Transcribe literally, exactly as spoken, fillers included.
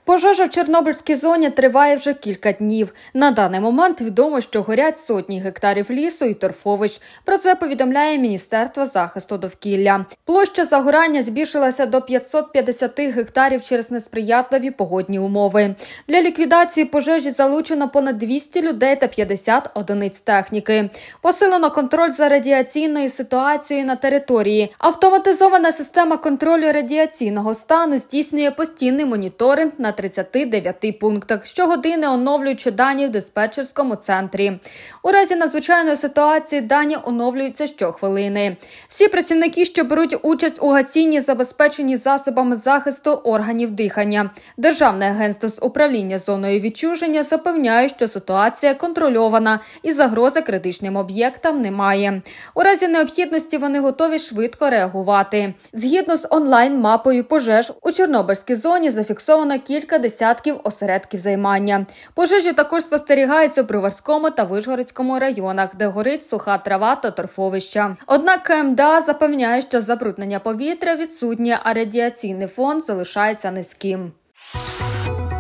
Пожежа в Чорнобильській зоні триває вже кілька днів. На даний момент відомо, що горять сотні гектарів лісу і торфовищ. Про це повідомляє Міністерство захисту довкілля. Площа загорання збільшилася до п'ятсот п'ятдесят гектарів через несприятливі погодні умови. Для ліквідації пожежі залучено понад двісті людей та п'ятдесят одиниць техніки. Посилено контроль за радіаційною ситуацією на території. Автоматизована система контролю радіаційного стану здійснює постійний моніторинг на тридцяти дев'яти пунктах, щогодини оновлюючи дані в диспетчерському центрі. У разі надзвичайної ситуації дані оновлюються щохвилини. Всі працівники, що беруть участь у гасінні, забезпечені засобами захисту органів дихання. Державне агентство з управління зоною відчуження запевняє, що ситуація контрольована і загрози критичним об'єктам немає. У разі необхідності вони готові швидко реагувати. Згідно з онлайн-мапою пожеж, у Чорнобильській зоні зафіксовано кілька десятків осередків займання. Пожежі також спостерігаються в Броварському та Вишгородському районах, де горить суха трава та торфовища. Однак КМДА запевняє, що забруднення повітря відсутнє, а радіаційний фон залишається низьким.